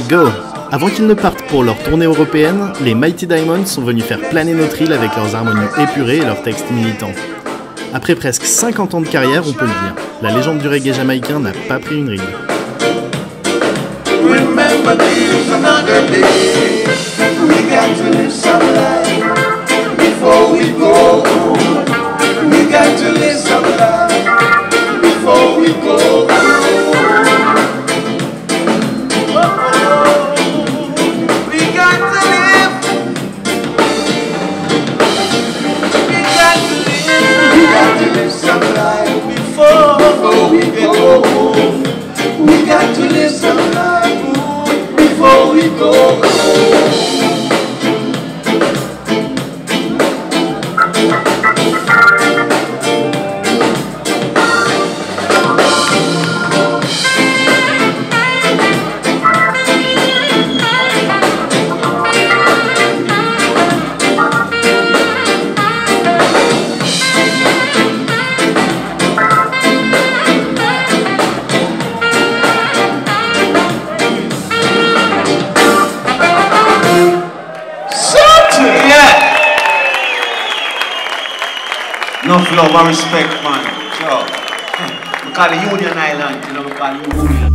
go! Avant qu'ils ne partent pour leur tournée européenne, les Mighty Diamonds sont venus faire planer notre île avec leurs harmonies épurées et leurs textes militants. Après presque 50 ans de carrière, on peut le dire, la légende du reggae jamaïcain n'a pas pris une ride. Remember this another day. We got to live some life before we go home. We got to live some life before we go home. We got to live. We got to live. We got to live some life before we go home. We got to live some life before we go home. Enough love and respect, man. Sure. We call it Union Island, you know, we call it Union.